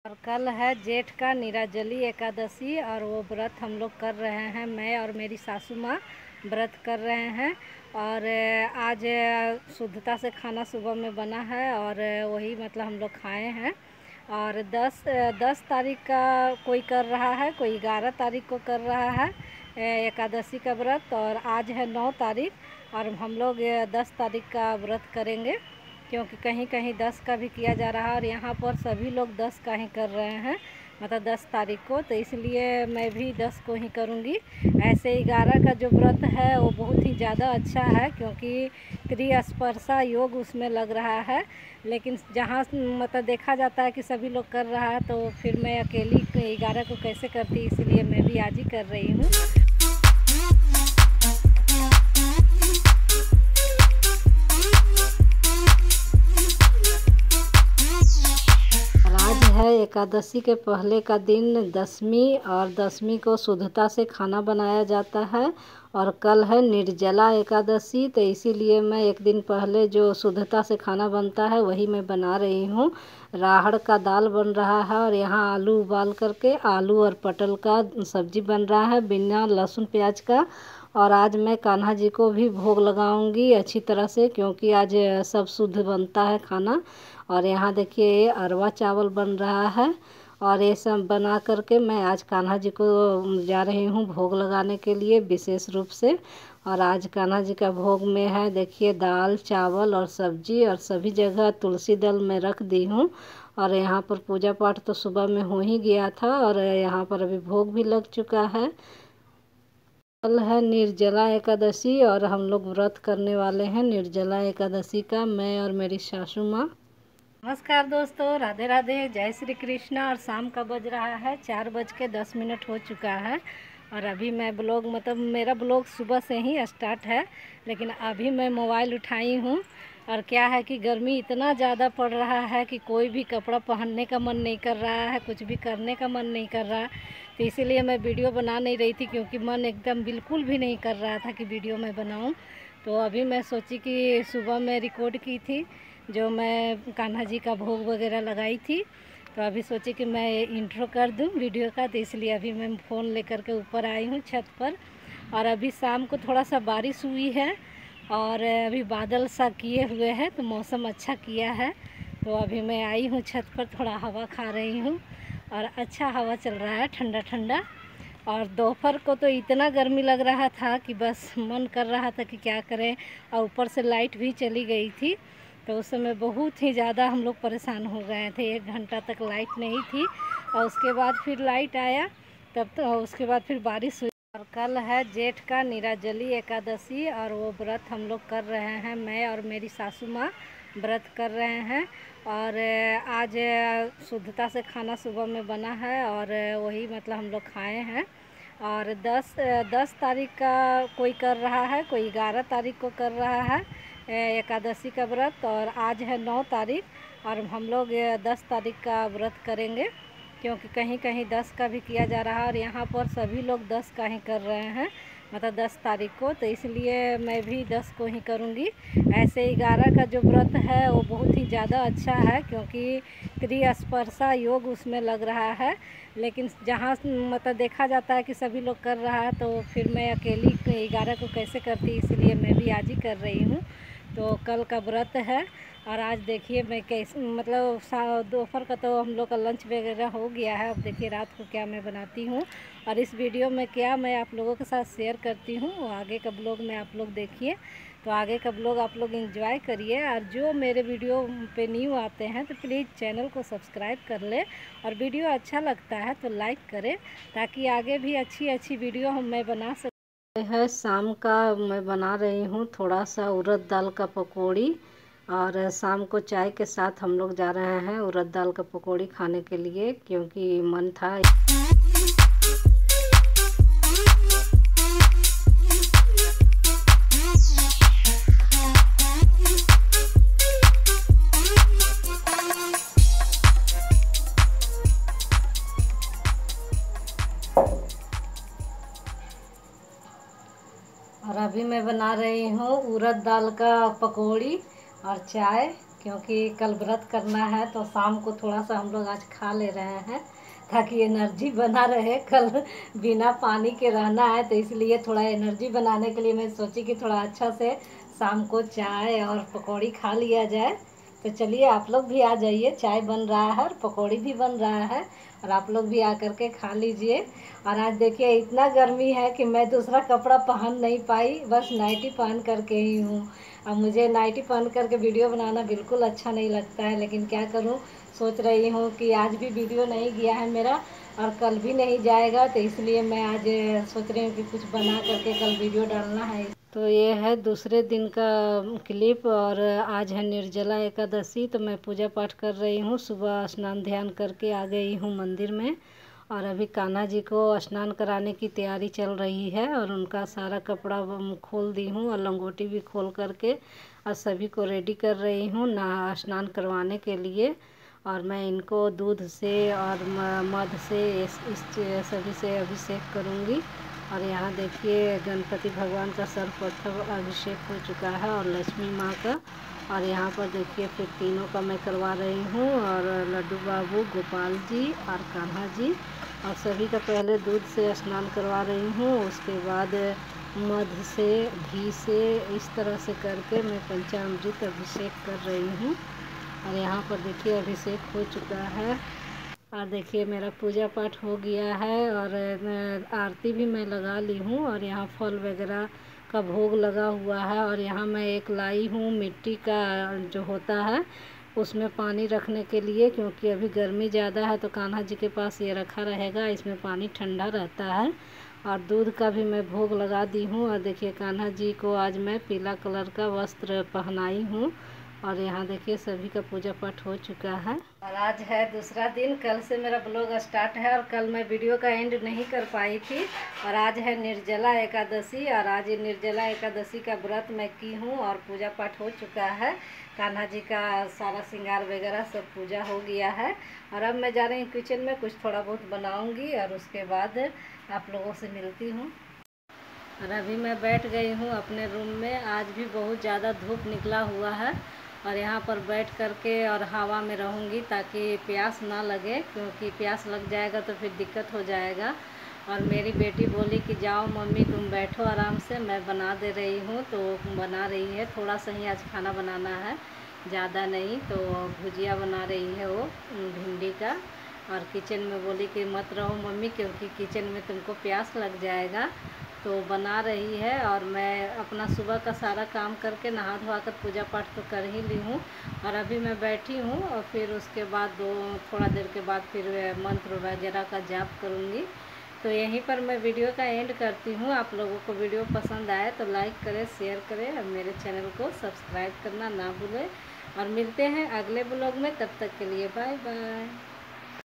और कल है जेठ का निराजली एकादशी और वो व्रत हम लोग कर रहे हैं। मैं और मेरी सासू माँ व्रत कर रहे हैं। और आज शुद्धता से खाना सुबह में बना है और वही मतलब हम लोग खाए हैं। और 10 तारीख का कोई कर रहा है, कोई 11 तारीख को कर रहा है एकादशी का व्रत, और आज है 9 तारीख और हम लोग 10 तारीख का व्रत करेंगे, क्योंकि कहीं कहीं 10 का भी किया जा रहा है और यहाँ पर सभी लोग 10 का ही कर रहे हैं, मतलब 10 तारीख को, तो इसलिए मैं भी 10 को ही करूँगी। ऐसे 11 का जो व्रत है वो बहुत ही ज़्यादा अच्छा है, क्योंकि क्रियास्पर्शा योग उसमें लग रहा है। लेकिन जहाँ मतलब देखा जाता है कि सभी लोग कर रहा है, तो फिर मैं अकेली 11 को कैसे करती, इसलिए मैं भी आज ही कर रही हूँ। है एकादशी के पहले का दिन दशमी, और दशमी को शुद्धता से खाना बनाया जाता है। और कल है निर्जला एकादशी, तो इसीलिए मैं एक दिन पहले जो शुद्धता से खाना बनता है वही मैं बना रही हूँ। राहड़ का दाल बन रहा है और यहाँ आलू उबाल करके आलू और पटल का सब्जी बन रहा है बिना लहसुन प्याज का। और आज मैं कान्हा जी को भी भोग लगाऊंगी अच्छी तरह से, क्योंकि आज सब शुद्ध बनता है खाना। और यहाँ देखिए ये अरवा चावल बन रहा है और ये सब बना करके मैं आज कान्हा जी को जा रही हूँ भोग लगाने के लिए विशेष रूप से। और आज कान्हा जी का भोग में है देखिए दाल चावल और सब्जी, और सभी जगह तुलसी दल में रख दी हूँ। और यहाँ पर पूजा पाठ तो सुबह में हो ही गया था और यहाँ पर अभी भोग भी लग चुका है। कल है निर्जला एकादशी और हम लोग व्रत करने वाले हैं निर्जला एकादशी का, मैं और मेरी सासू माँ। नमस्कार दोस्तों, राधे राधे, जय श्री कृष्ण। और शाम का बज रहा है 4:10 हो चुका है। और अभी मैं ब्लॉग मतलब मेरा ब्लॉग सुबह से ही स्टार्ट है, लेकिन अभी मैं मोबाइल उठाई हूँ। और क्या है कि गर्मी इतना ज़्यादा पड़ रहा है कि कोई भी कपड़ा पहनने का मन नहीं कर रहा है, कुछ भी करने का मन नहीं कर रहा, तो इसीलिए मैं वीडियो बना नहीं रही थी, क्योंकि मन एकदम बिल्कुल भी नहीं कर रहा था कि वीडियो मैं बनाऊँ। तो अभी मैं सोची कि सुबह मैं रिकॉर्ड की थी जो मैं कान्हा जी का भोग वगैरह लगाई थी, तो अभी सोची कि मैं इंट्रो कर दूं वीडियो का, तो इसलिए अभी मैं फ़ोन लेकर के ऊपर आई हूं छत पर। और अभी शाम को थोड़ा सा बारिश हुई है और अभी बादल सा किए हुए हैं, तो मौसम अच्छा किया है। तो अभी मैं आई हूँ छत पर, थोड़ा हवा खा रही हूँ और अच्छा हवा चल रहा है ठंडा ठंडा। और दोपहर को तो इतना गर्मी लग रहा था कि बस मन कर रहा था कि क्या करें, और ऊपर से लाइट भी चली गई थी, तो उस समय बहुत ही ज़्यादा हम लोग परेशान हो गए थे। 1 घंटा तक लाइट नहीं थी और उसके बाद फिर लाइट आया, तब तो उसके बाद फिर बारिश हुई। और कल है जेठ का निराजली एकादशी और वो व्रत हम लोग कर रहे हैं। मैं और मेरी सासू माँ व्रत कर रहे हैं। और आज शुद्धता से खाना सुबह में बना है और वही मतलब हम लोग खाए हैं। और 10 तारीख का कोई कर रहा है, कोई 11 तारीख को कर रहा है एकादशी का व्रत, और आज है 9 तारीख और हम लोग 10 तारीख का व्रत करेंगे, क्योंकि कहीं कहीं 10 का भी किया जा रहा है और यहाँ पर सभी लोग 10 का ही कर रहे हैं, मतलब 10 तारीख को, तो इसलिए मैं भी 10 को ही करूँगी। ऐसे 11 का जो व्रत है वो बहुत ही ज़्यादा अच्छा है, क्योंकि क्रियास्पर्शा योग उसमें लग रहा है। लेकिन जहाँ मतलब देखा जाता है कि सभी लोग कर रहा है, तो फिर मैं अकेली 11 को कैसे करती, इसलिए मैं भी आज ही कर रही हूँ। तो कल का व्रत है और आज देखिए मैं कैसे मतलब दोपहर का तो हम लोग का लंच वगैरह हो गया है। अब देखिए रात को क्या मैं बनाती हूँ और इस वीडियो में क्या मैं आप लोगों के साथ शेयर करती हूँ, वो आगे का ब्लॉग में आप लोग देखिए। तो आगे का ब्लॉग आप लोग एंजॉय करिए, और जो मेरे वीडियो पे न्यू आते हैं तो प्लीज़ चैनल को सब्सक्राइब कर ले, और वीडियो अच्छा लगता है तो लाइक करें, ताकि आगे भी अच्छी अच्छी वीडियो मैं बना सकूँ। है शाम का मैं बना रही हूँ थोड़ा सा उड़द दाल का पकौड़ी, और शाम को चाय के साथ हम लोग जा रहे हैं उड़द दाल का पकौड़ी खाने के लिए, क्योंकि मन था। और अभी मैं बना रही हूँ उड़द दाल का पकौड़ी और चाय, क्योंकि कल व्रत करना है तो शाम को थोड़ा सा हम लोग आज खा ले रहे हैं ताकि एनर्जी बना रहे। कल बिना पानी के रहना है तो इसलिए थोड़ा एनर्जी बनाने के लिए मैं सोची कि थोड़ा अच्छा से शाम को चाय और पकौड़ी खा लिया जाए। तो चलिए आप लोग भी आ जाइए, चाय बन रहा है और पकौड़ी भी बन रहा है और आप लोग भी आकर के खा लीजिए। और आज देखिए इतना गर्मी है कि मैं दूसरा कपड़ा पहन नहीं पाई, बस नाइटी पहन करके ही हूँ। अब मुझे नाइटी पहन करके वीडियो बनाना बिल्कुल अच्छा नहीं लगता है, लेकिन क्या करूँ, सोच रही हूँ कि आज भी वीडियो नहीं गया है मेरा और कल भी नहीं जाएगा, तो इसलिए मैं आज सोच रही हूँ कि कुछ बना करके कल वीडियो डालना है। तो ये है दूसरे दिन का क्लिप और आज है निर्जला एकादशी। तो मैं पूजा पाठ कर रही हूँ, सुबह स्नान ध्यान करके आ गई हूँ मंदिर में और अभी कान्हा जी को स्नान कराने की तैयारी चल रही है और उनका सारा कपड़ा खोल दी हूँ और लंगोटी भी खोल करके और सभी को रेडी कर रही हूँ ना स्नान करवाने के लिए। और मैं इनको दूध से और मध से इस सभी से अभिषेक करूँगी। और यहाँ देखिए गणपति भगवान का सर्वप्रथम अभिषेक हो चुका है और लक्ष्मी माँ का। और यहाँ पर देखिए फिर तीनों का मैं करवा रही हूँ और लड्डू बाबू, गोपाल जी और कान्हा जी और सभी का पहले दूध से स्नान करवा रही हूँ, उसके बाद मध से, घी से, इस तरह से करके मैं पंचामृत अभिषेक कर रही हूँ। और यहाँ पर देखिए अभिषेक हो चुका है और देखिए मेरा पूजा पाठ हो गया है और आरती भी मैं लगा ली हूँ और यहाँ फल वगैरह का भोग लगा हुआ है। और यहाँ मैं एक लाई हूँ मिट्टी का जो होता है उसमें पानी रखने के लिए, क्योंकि अभी गर्मी ज़्यादा है तो कान्हा जी के पास ये रखा रहेगा, इसमें पानी ठंडा रहता है। और दूध का भी मैं भोग लगा दी हूँ और देखिए कान्हा जी को आज मैं पीला कलर का वस्त्र पहनाई हूँ। और यहाँ देखिए सभी का पूजा पाठ हो चुका है और आज है दूसरा दिन। कल से मेरा ब्लॉग स्टार्ट है और कल मैं वीडियो का एंड नहीं कर पाई थी। और आज है निर्जला एकादशी और आज निर्जला एकादशी का व्रत मैं की हूँ और पूजा पाठ हो चुका है। कान्हा जी का सारा श्रृंगार वगैरह सब पूजा हो गया है और अब मैं जा रही हूँ किचन में, कुछ थोड़ा बहुत बनाऊँगी और उसके बाद आप लोगों से मिलती हूँ। और अभी मैं बैठ गई हूँ अपने रूम में, आज भी बहुत ज़्यादा धूप निकला हुआ है और यहाँ पर बैठ करके और हवा में रहूँगी ताकि प्यास ना लगे, क्योंकि प्यास लग जाएगा तो फिर दिक्कत हो जाएगा। और मेरी बेटी बोली कि जाओ मम्मी तुम बैठो आराम से, मैं बना दे रही हूँ। तो बना रही है, थोड़ा सा ही आज खाना बनाना है, ज़्यादा नहीं। तो भुजिया बना रही है वो भिंडी का और किचन में बोली कि मत रहो मम्मी क्योंकि किचन में तुमको प्यास लग जाएगा। तो बना रही है और मैं अपना सुबह का सारा काम करके नहा धोवा कर पूजा पाठ तो कर ही ली हूँ और अभी मैं बैठी हूँ और फिर उसके बाद थोड़ा देर के बाद फिर मंत्र वगैरह का जाप करूँगी। तो यहीं पर मैं वीडियो का एंड करती हूँ। आप लोगों को वीडियो पसंद आए तो लाइक करें, शेयर करें और मेरे चैनल को सब्सक्राइब करना ना भूलें। और मिलते हैं अगले ब्लॉग में, तब तक के लिए बाय बाय।